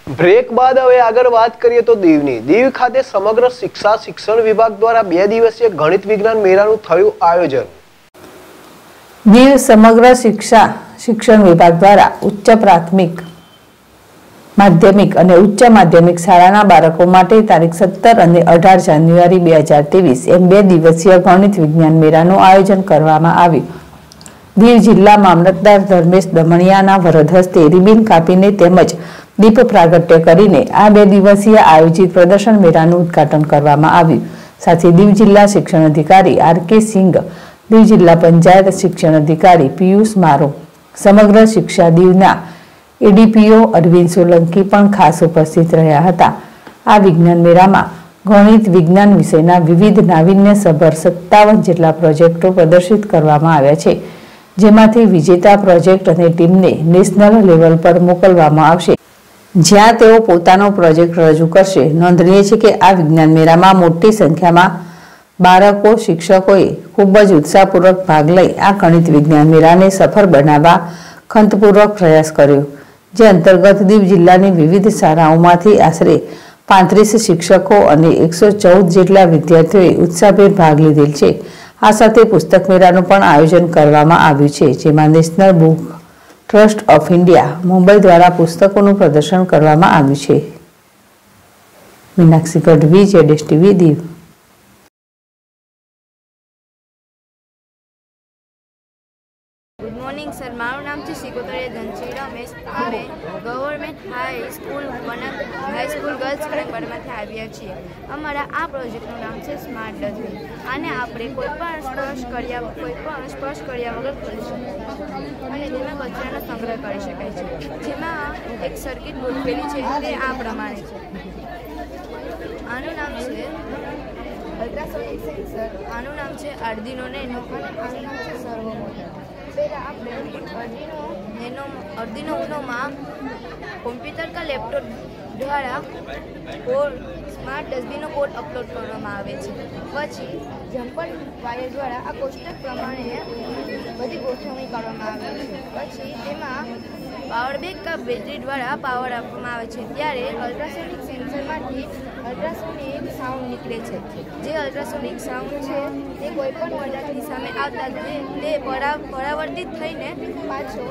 Break બાદ હવે આગળ વાત કરીએ તો દીવ ખાતે સમગ્ર શિક્ષણ વિભાગ દ્વારા 2 દિવસીય ગણિત વિજ્ઞાન મેળાનું થયું આયોજન। દીવ સમગ્ર શિક્ષણ વિભાગ દ્વારા ઉચ્ચ પ્રાથમિક માધ્યમિક અને ઉચ્ચ માધ્યમિક શાળાના બાળકો માટે તારીખ 17 અને 18 જાન્યુઆરી 2023 એમ 2 દિવસીય ગણિત વિજ્ઞાન મેળાનું આયોજન કરવામાં આવ્યું। દીવ જિલ્લા મામલતદાર ધર્મેશ દમણિયાના વરદ હસ્તે રિબિન કાપીને તેમજ દીપ પ્રાગટ્ય કરીને આ 2 દિવસીય આયોજિત પ્રદર્શન મેળાનું ઉદ્ઘાટન કરવામાં આવ્યું। સાથે દીવ જિલ્લા શિક્ષણ અધિકારી આર.કે. સિંઘ, દીવ જિલ્લા પંચાયત શિક્ષણ અધિકારી પિયુષ મારો, સમગ્ર શિક્ષા દીવના એડીપીઓ અરવિંદ સોલંકી પણ ખાસ ઉપસ્થિત રહ્યા હતા। આ વિજ્ઞાન મેળામાં ગણિત વિજ્ઞાન વિષયના વિવિધ નાવીન્યસભર 57 જેટલા પ્રોજેક્ટો પ્રદર્શિત કરવામાં આવ્યા છે, જેમાંથી વિજેતા પ્રોજેક્ટ અને ટીમને નેશનલ લેવલ પર મોકલવામાં આવશે, જ્યાં તેઓ પોતાનો પ્રોજેક્ટ રજૂ કરશે। નોંધનીય છે કે આ વિજ્ઞાન મેળામાં મોટી સંખ્યામાં બાળકો શિક્ષકોએ ખૂબ જ ઉત્સાહપૂર્વક ભાગ લઈ આ ગણિત વિજ્ઞાન મેળાને સફળ બનાવવા ખંતપૂર્વક પ્રયાસ કર્યો, જે અંતર્ગત દીવ જિલ્લાની વિવિધ શાળાઓમાંથી આશરે 35 શિક્ષકો અને 114 જેટલા વિદ્યાર્થીઓએ ઉત્સાહભેર ભાગ લીધેલ છે। આ સાથે પુસ્તક મેળાનું પણ આયોજન કરવામાં આવ્યું છે, જેમાં national book trust of India Mumbai દ્વારા પુસ્તકોનું પ્રદર્શન કરવામાં આવ્યું છે। Meenakshi Gadhvi, ZSTV Diu. Good morning sir, मारू नाम है सिकोतरिया धनश्री रमेश। अमे government high school girls connect में आव्या छीए। अमारा आ प्रोजेक्टનું नाम है स्मार्ट डस्टबिन। आने आपणे कोईपण स्पर्श कर्या वगर खोली शकाय अने तेमां कचरानो संग्रह करी शकाय छे। जेमां एक सर्किट बोर्ड पेली छे ते आ प्रमाणे छे। आनुं नाम छे अल्ट्रासोनिक सेंसर, आनुं नाम छे आर्डिनो नेनो અને આનું નામ છે સર્વો મોટર। पहला આપણે अर्डिनो उनो में कम्प्यूटर का लैपटॉप द्वारा code smart dustbin code upload करवामां आवे छे। पछी जम्पर वायर द्वारा आ कोष्टक प्रमाणे बधी गोठवणी करवामां आवे छे। पछी तेमां पावर बैंक का बैटरी द्वारा पावर आपवामां आवे छे। त्यारे अल्ट्रासोनिक सेंसरमांथी अल्ट्रासोनिक साउंड निकले छे। जे अल्ट्रासोनिक साउंड छे ते कोईपण पदार्थनी सामे आवता ते परावर्तित थईने पाछो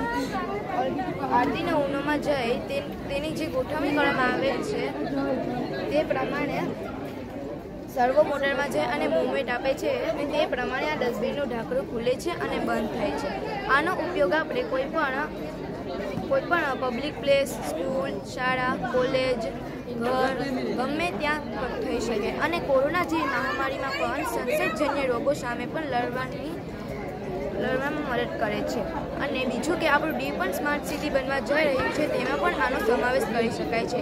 आर्डिनो उनोमां जई तेनी जे गोठवणी करवामां आवेल छे ते प्रमाणे सर्वो मोटर में जाए और मूवमेंट आपे छे ते प्रमाणे आ डस्टबिन ढांकणुं खुले छे और बंद थाय छे। आनो उपयोग आपणे कोईपण पब्लिक प्लेस, स्कूल, शाळा, कॉलेज, घर गमे त्यां थई शके अने कोरोना जेवी महामारीमां पण संसर्गजन्य रोगो सामे पण लड़वामां मदद करे छे। अने बीजुं के आपणुं दीव पण स्मार्ट सिटी बनवा जई रह्युं छे तेमां पण आनो समावेश करी शकाय छे।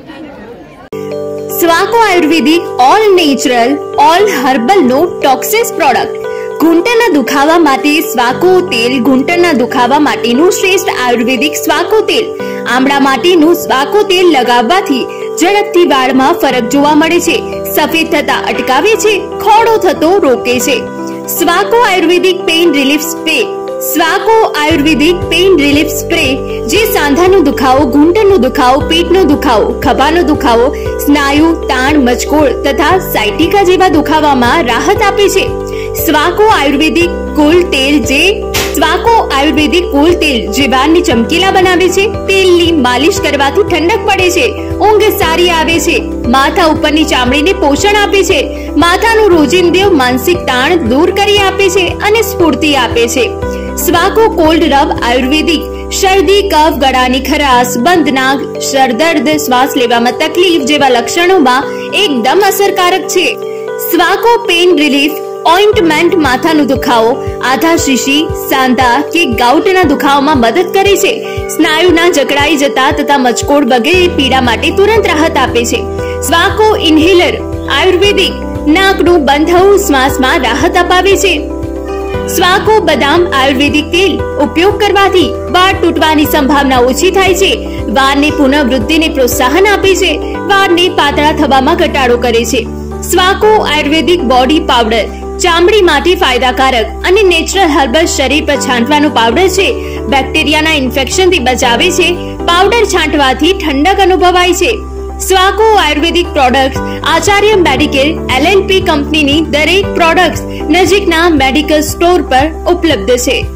Swaco Ayurvedic all natural all herbal no toxins product. घूंटणना दुखावा माटे स्वाको तेल, घूंटणना दुखावा माटेनुं श्रेष्ठ आयुर्वेदिक स्वाको तेल। आमळा माटेनुं स्वाको तेल लगाववाथी झड़पथी वाळमां फरक जोवा मळे छे, सफेद थता अटकावे छे, खोड़ो थतो रोके छे। Swaco Ayurvedic pain relief spray. Swaco Ayurvedic pain relief spray जे सांधानो दुखावो, घूंटणनो दुखावो, पेटनो दुखावो, खभानो दुखावो, स्नायु ताण, मचकोड़ तथा साइटिका जेवा दुखावामां राहत आपे छे। स्वाको आयुर्वेदिक कूल तेल जे स्वाको आयुर्वेदिक कूल तेल जे वाळने चमकीला बनावे छे। तेलनी मालिश करवाथी ठंडक पड़े छे, ऊंघ सारी आवे छे, माथा उपरनी चामड़ीने पोषण आपे छे, माथानुं रोजिंदो मानसिक ताण दूर करी आपे छे अने स्फूर्ति आपे छे। स्वाको कोल्ड रब आयुर्वेदिक शरदी, कफ, गळानी खराश, बंध नाक, सरदर्द, श्वास लेवामां तकलीफ जेवा लक्षणोमां एकदम असरकारक छे। स्वाको पेन रिलीफ ऑइंटमेंट माथानो दुखावो, आधा शीशी, सांधा के गाउटना दुखावामां मदद करे छे। स्नायुना जकड़ाई जता तथा मचकोड़ वगैरे पीड़ा माटे तुरंत राहत आपे छे। स्वाको इन्हेलर आयुर्वेदिक नाकनुं બંધાવું શ્વાસમાં રાહત અપાવે છે। સ્વાકો બદામ આયુર્વેદિક તેલ ઉપયોગ કરવાથી વાળ તૂટવાની સંભાવના ઓછી થાય છે, વાળની પુનઃવૃદ્ધિને પ્રોત્સાહન આપે છે, વાળને પાતળા થવામાં ઘટાડો કરે છે। સ્વાકો આયુર્વેદિક બોડી પાવડર ચામડી માટે ફાયદાકારક અને નેચરલ હર્બલ શરીર પર છાંટવાનો પાવડર છે। બેક્ટેરિયાના ઇન્ફેક્શનથી બચાવે છે। પાવડર છાંટવાથી ઠંડક અનુભવાય છે। Swaco Ayurvedic products Acharya medicare LLP કંપનીની દરેક પ્રોડક્ટ્સ નજીકના મેડિકલ સ્ટોર પર ઉપલબ્ધ છે।